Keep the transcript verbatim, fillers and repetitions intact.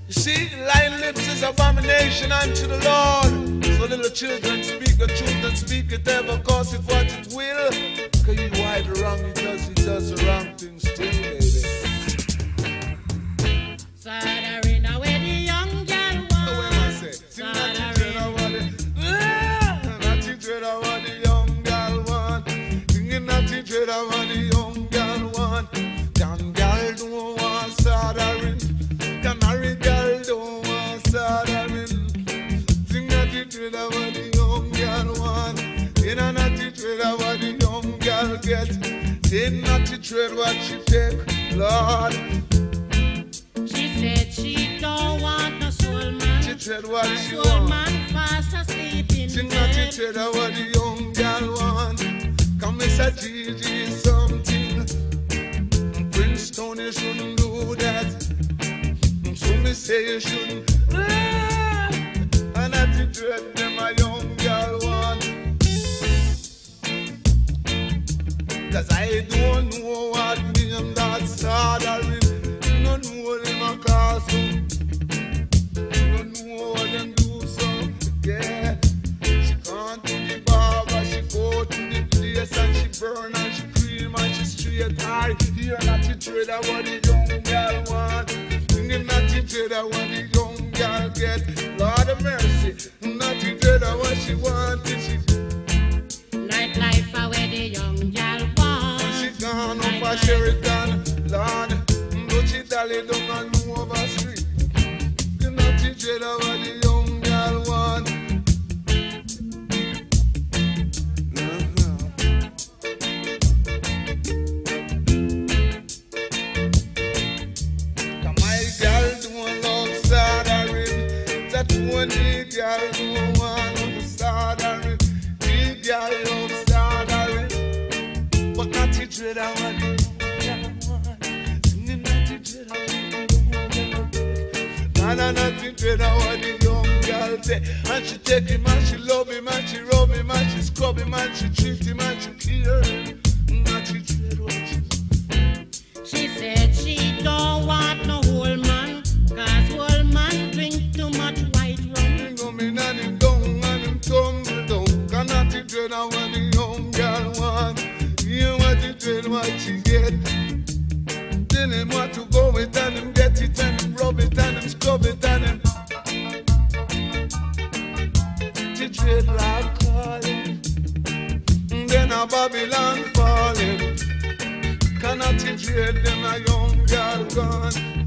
You see, lying lips is abomination unto the Lord. So little children speak the truth and speak it ever, cause it what it will. Cause you why the wrong he does, he does the wrong thing still, baby. Soldering away the young girl one. Oh, what am I saying? See, Natty dread over the Natty dread over the young girl one. Singing Natty dread over the young girl one. Young girl don't want soldering. Canary girl don't want soldering. Sing Natty dread over the young girl one. In a Natty dread over the young girl get. Say Natty dread what she take, Lord. She said she don't want no soul man. She tread what a she soul want. man fast asleep in Sing bed. Natty tread what the young girl want. Come Mister Gigi something. Prince Tony shouldn't do that. So me say you shouldn't. Ah, and Natty tread them a young girl want. Cause I don't know what name that soldering. Don't know them a cause so. Don't know what them do so. Yeah. She can't do the barber, she go to the place and she burn and she cream and she straight high. Here Natty trade what the young girl want. Singing Natty trade what the young girl get. Lord of mercy, Natty trade what she want. She Nightlife away the young girl want. she gone up a Sheraton, Lord. But she dally down and move over street. You Natty trade what the young girl want. When the girl don't want no soldering, the girl love soldering, but Natty dread I want it. Singing Natty dread I want it. Nana Natty dread I want the young girl take, and she take him and she love him and she rub him and she scrub him and she treat him and she kill him. Natty dread what she. She said she don't want no whole man, cause whole man drink too much white rum. And him down and him tumble down. Can Natty dread what the young girl want. Hear what he dread what she get. Tell him what to go with and him get it and him rub it and him scrub it and him. She dread like calling. Then a Babylon falling. Can Natty dread them a young girl gone.